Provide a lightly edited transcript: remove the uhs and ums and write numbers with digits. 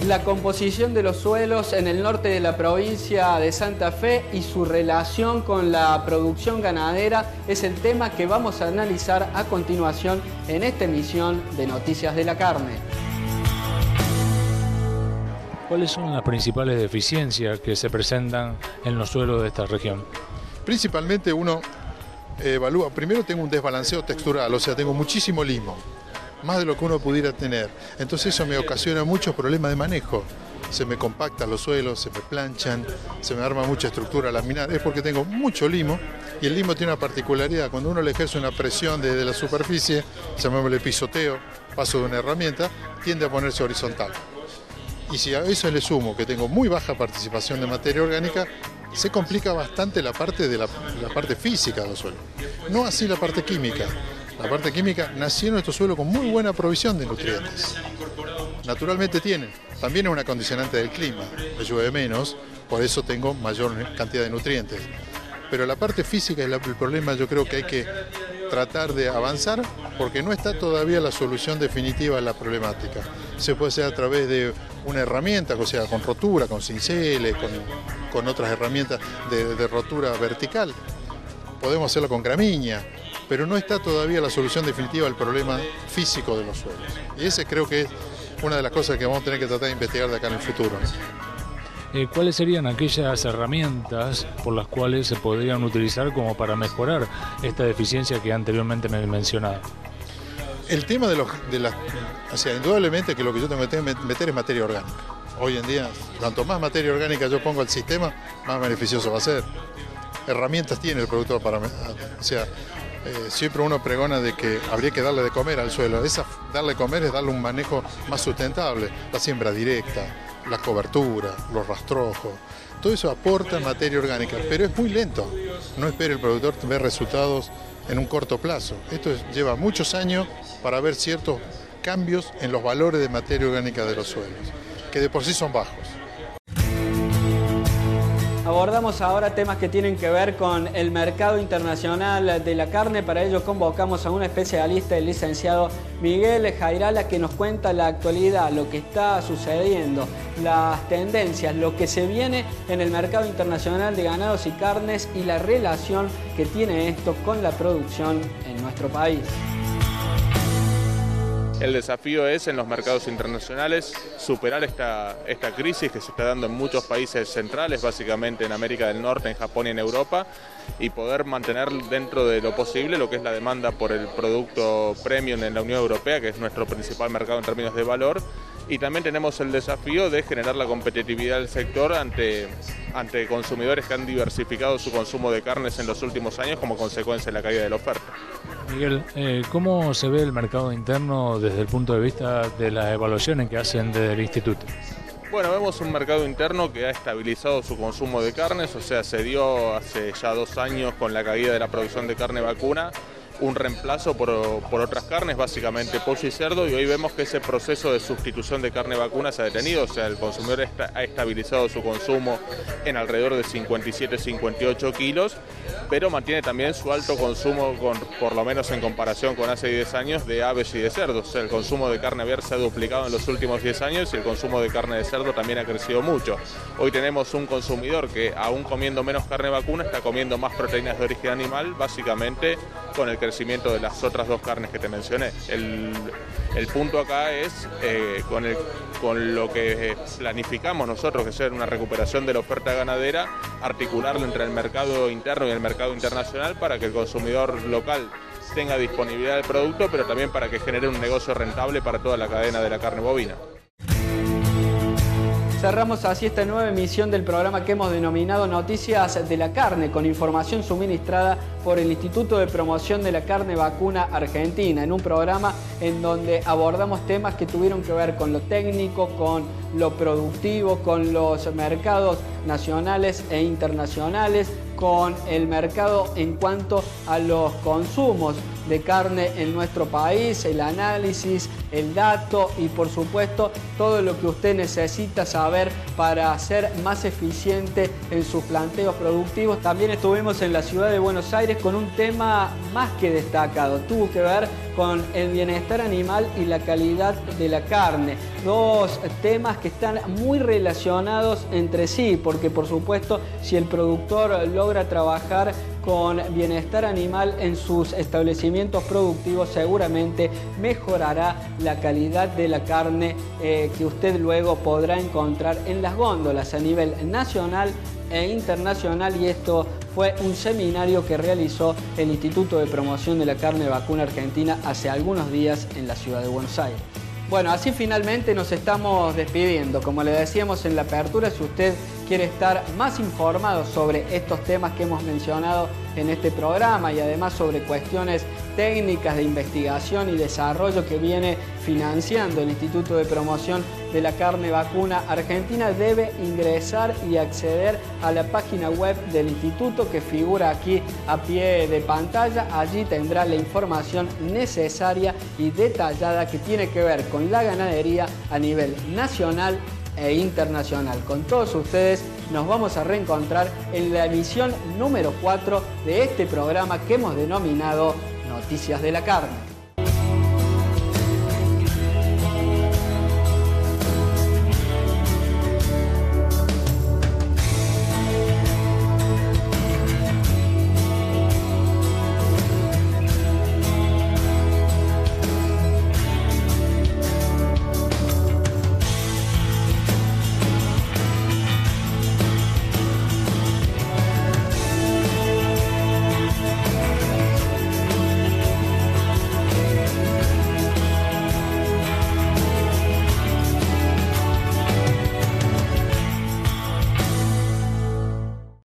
la composición de los suelos en el norte de la provincia de Santa Fe y su relación con la producción ganadera es el tema que vamos a analizar a continuación en esta emisión de Noticias de la Carne. ¿Cuáles son las principales deficiencias que se presentan en los suelos de esta región? Principalmente uno evalúa, primero tengo un desbalanceo textural, o sea, tengo muchísimo limo, más de lo que uno pudiera tener. Entonces eso me ocasiona muchos problemas de manejo. Se me compactan los suelos, se me planchan, se me arma mucha estructura laminar. Es porque tengo mucho limo y el limo tiene una particularidad. Cuando uno le ejerce una presión desde la superficie, llamémosle pisoteo, paso de una herramienta, tiende a ponerse horizontal. Y si a eso le sumo que tengo muy baja participación de materia orgánica, se complica bastante la parte física de los suelos. No así la parte química. La parte química nacieron estos suelos con muy buena provisión de nutrientes. Naturalmente tienen. También es una condicionante del clima. Me llueve menos, por eso tengo mayor cantidad de nutrientes. Pero la parte física es el problema. Yo creo que hay que tratar de avanzar porque no está todavía la solución definitiva a la problemática. Se puede hacer a través de una herramienta, o sea, con rotura, con cinceles, con otras herramientas de rotura vertical. Podemos hacerlo con gramínea, pero no está todavía la solución definitiva al problema físico de los suelos. Y ese creo que es una de las cosas que vamos a tener que tratar de investigar de acá en el futuro. ¿Cuáles serían aquellas herramientas por las cuales se podrían utilizar como para mejorar esta deficiencia que anteriormente me mencionaba? El tema o sea, indudablemente que lo que yo tengo que meter es materia orgánica. Hoy en día, cuanto más materia orgánica yo pongo al sistema, más beneficioso va a ser. Herramientas tiene el productor para... O sea, siempre uno pregona de que habría que darle de comer al suelo. Darle de comer es darle un manejo más sustentable. La siembra directa, la cobertura, los rastrojos. Todo eso aporta materia orgánica, pero es muy lento. No espere el productor ver resultados en un corto plazo. Esto lleva muchos años para ver ciertos cambios en los valores de materia orgánica de los suelos, que de por sí son bajos. Abordamos ahora temas que tienen que ver con el mercado internacional de la carne. Para ello convocamos a un especialista, el licenciado Miguel Jairala, que nos cuenta la actualidad, lo que está sucediendo, las tendencias, lo que se viene en el mercado internacional de ganados y carnes y la relación que tiene esto con la producción en nuestro país. El desafío es en los mercados internacionales superar esta crisis que se está dando en muchos países centrales, básicamente en América del Norte, en Japón y en Europa, y poder mantener dentro de lo posible lo que es la demanda por el producto premium en la Unión Europea, que es nuestro principal mercado en términos de valor. Y también tenemos el desafío de generar la competitividad del sector ante consumidores que han diversificado su consumo de carnes en los últimos años como consecuencia de la caída de la oferta. Miguel, ¿cómo se ve el mercado interno desde el punto de vista de las evaluaciones que hacen desde el instituto? Bueno, vemos un mercado interno que ha estabilizado su consumo de carnes, o sea, se dio hace ya 2 años con la caída de la producción de carne vacuna, un reemplazo por otras carnes, básicamente pollo y cerdo, y hoy vemos que ese proceso de sustitución de carne vacuna se ha detenido, o sea, el consumidor ha estabilizado su consumo en alrededor de 57-58 kilos, pero mantiene también su alto consumo, por lo menos en comparación con hace 10 años, de aves y de cerdos. O sea, el consumo de carne aviar se ha duplicado en los últimos 10 años y el consumo de carne de cerdo también ha crecido mucho. Hoy tenemos un consumidor que, aún comiendo menos carne vacuna, está comiendo más proteínas de origen animal, básicamente con el crecimiento de las otras 2 carnes que te mencioné. El punto acá es, con lo que planificamos nosotros, que es una recuperación de la oferta ganadera, articularlo entre el mercado interno y el mercado internacional para que el consumidor local tenga disponibilidad del producto, pero también para que genere un negocio rentable para toda la cadena de la carne bovina. Cerramos así esta nueva emisión del programa que hemos denominado Noticias de la Carne, con información suministrada por el Instituto de Promoción de la Carne Vacuna Argentina, en un programa en donde abordamos temas que tuvieron que ver con lo técnico, con lo productivo, con los mercados nacionales e internacionales, con el mercado en cuanto a los consumos de carne en nuestro país, el análisis el dato y por supuesto todo lo que usted necesita saber para ser más eficiente en sus planteos productivos. También estuvimos en la ciudad de Buenos Aires con un tema más que destacado. Tuvo que ver con el bienestar animal y la calidad de la carne. Dos temas que están muy relacionados entre sí, porque por supuesto si el productor logra trabajar con bienestar animal en sus establecimientos productivos, seguramente mejorará la calidad de la carne que usted luego podrá encontrar en las góndolas a nivel nacional e internacional, y esto fue un seminario que realizó el Instituto de Promoción de la Carne Vacuna Argentina hace algunos días en la ciudad de Buenos Aires. Bueno, así finalmente nos estamos despidiendo. Como le decíamos en la apertura, si usted quiere estar más informado sobre estos temas que hemos mencionado en este programa y además sobre cuestiones técnicas de investigación y desarrollo que viene financiando el Instituto de Promoción de la Carne Vacuna Argentina, debe ingresar y acceder a la página web del instituto que figura aquí a pie de pantalla. Allí tendrá la información necesaria y detallada que tiene que ver con la ganadería a nivel nacional e internacional. Con todos ustedes nos vamos a reencontrar en la emisión número 4 de este programa que hemos denominado Noticias de la Carne.